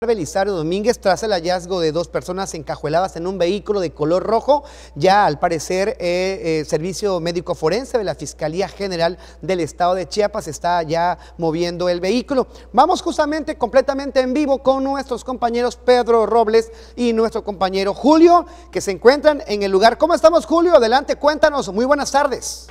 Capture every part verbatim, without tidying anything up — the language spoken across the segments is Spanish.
Belisario Domínguez tras el hallazgo de dos personas encajueladas en un vehículo de color rojo. Ya al parecer eh, eh, Servicio Médico Forense de la Fiscalía General del Estado de Chiapas está ya moviendo el vehículo. Vamos justamente completamente en vivo con nuestros compañeros Pedro Robles y nuestro compañero Julio, que se encuentran en el lugar. ¿Cómo estamos, Julio? Adelante, cuéntanos. Muy buenas tardes.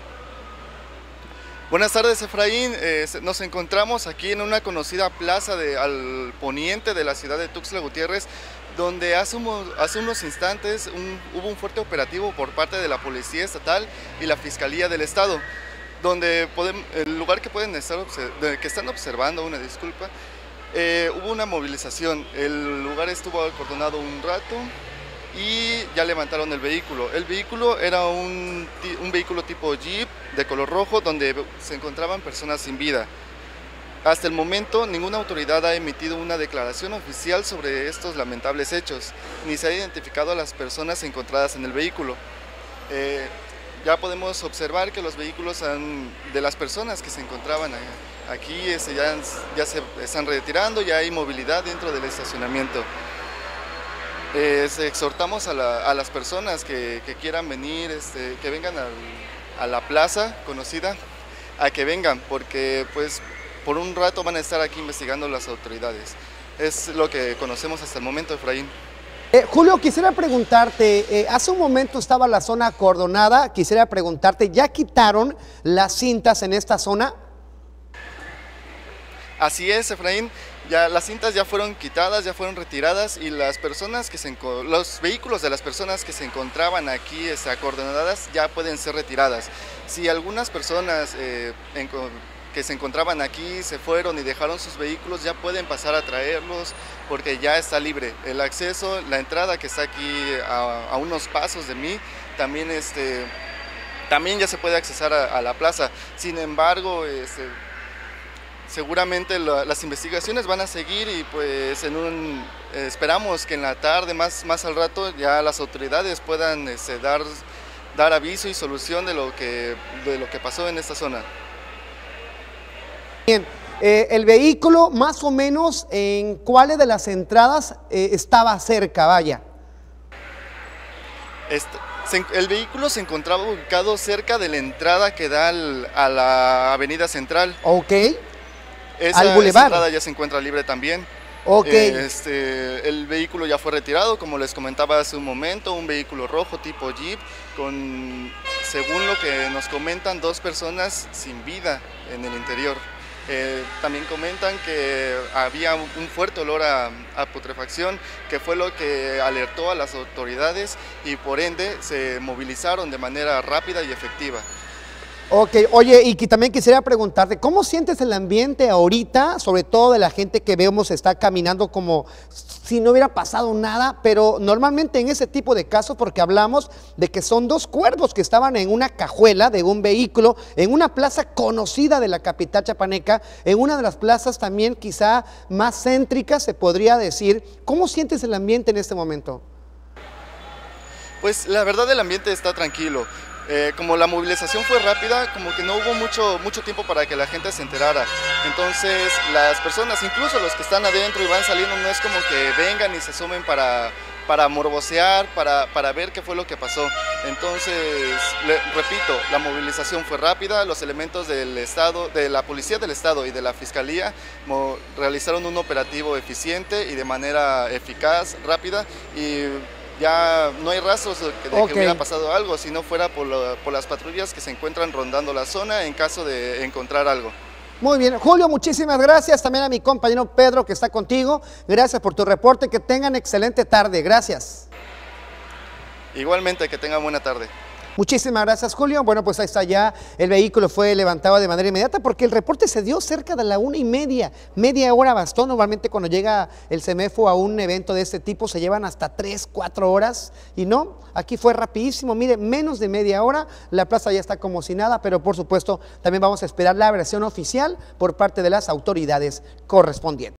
Buenas tardes, Efraín. Eh, nos encontramos aquí en una conocida plaza de, al poniente de la ciudad de Tuxtla Gutiérrez, donde hace, un, hace unos instantes un, hubo un fuerte operativo por parte de la Policía Estatal y la Fiscalía del Estado, donde podemos, el lugar que pueden estar que están observando, una disculpa, eh, hubo una movilización. El lugar estuvo acordonado un rato y ya levantaron el vehículo. El vehículo era un, un vehículo tipo Jeep de color rojo, donde se encontraban personas sin vida. Hasta el momento ninguna autoridad ha emitido una declaración oficial sobre estos lamentables hechos, ni se ha identificado a las personas encontradas en el vehículo. Eh, ya podemos observar que los vehículos han, de las personas que se encontraban aquí este, ya, ya se están retirando, ya hay movilidad dentro del estacionamiento. Eh, exhortamos a, la, a las personas que, que quieran venir, este, que vengan al, a la plaza conocida, a que vengan, porque pues por un rato van a estar aquí investigando las autoridades. Es lo que conocemos hasta el momento, Efraín. Eh, Julio, quisiera preguntarte, eh, hace un momento estaba la zona acordonada, quisiera preguntarte, ¿ya quitaron las cintas en esta zona? Así es, Efraín. Ya las cintas ya fueron quitadas, ya fueron retiradas y las personas que se, los vehículos de las personas que se encontraban aquí este, acordonadas ya pueden ser retiradas. Si algunas personas eh, en, que se encontraban aquí se fueron y dejaron sus vehículos, ya pueden pasar a traerlos porque ya está libre el acceso. La entrada que está aquí a, a unos pasos de mí también, este, también ya se puede accesar a, a la plaza. Sin embargo, este, seguramente la, las investigaciones van a seguir y pues en un, eh, esperamos que en la tarde, más, más al rato, ya las autoridades puedan este, dar, dar aviso y solución de lo, que, de lo que pasó en esta zona. Bien, eh, el vehículo más o menos en cuáles de las entradas eh, estaba cerca, vaya. Este, se, el vehículo se encontraba ubicado cerca de la entrada que da al, a la avenida central. Ok. Esa, al bulevar. Esa entrada ya se encuentra libre también. Okay. Eh, este, el vehículo ya fue retirado, como les comentaba hace un momento, un vehículo rojo tipo Jeep, con, según lo que nos comentan, dos personas sin vida en el interior. Eh, también comentan que había un fuerte olor a, a putrefacción, que fue lo que alertó a las autoridades y por ende se movilizaron de manera rápida y efectiva. Ok, oye, y que también quisiera preguntarte, ¿cómo sientes el ambiente ahorita, sobre todo de la gente que vemos está caminando como si no hubiera pasado nada, pero normalmente en ese tipo de casos, porque hablamos de que son dos cuervos que estaban en una cajuela de un vehículo, en una plaza conocida de la capital chiapaneca, en una de las plazas también quizá más céntricas, se podría decir. ¿Cómo sientes el ambiente en este momento? Pues la verdad el ambiente está tranquilo. Eh, como la movilización fue rápida, como que no hubo mucho, mucho tiempo para que la gente se enterara. Entonces las personas, incluso los que están adentro y van saliendo, no es como que vengan y se asomen para, para morbosear, para, para ver qué fue lo que pasó. Entonces, le, repito, la movilización fue rápida, los elementos del Estado, de la Policía del Estado y de la Fiscalía mo, realizaron un operativo eficiente y de manera eficaz, rápida, y ya no hay rastros de que, de okay. que hubiera pasado algo, si no fuera por, lo, por las patrullas que se encuentran rondando la zona en caso de encontrar algo. Muy bien, Julio, muchísimas gracias. También a mi compañero Pedro que está contigo. Gracias por tu reporte. Que tengan excelente tarde. Gracias. Igualmente, que tengan buena tarde. Muchísimas gracias, Julio. Bueno, pues ahí está ya, el vehículo fue levantado de manera inmediata porque el reporte se dio cerca de la una y media, media hora bastó. Normalmente cuando llega el CEMEFO a un evento de este tipo se llevan hasta tres, cuatro horas y no, aquí fue rapidísimo, mire, menos de media hora, la plaza ya está como si nada, pero por supuesto también vamos a esperar la versión oficial por parte de las autoridades correspondientes.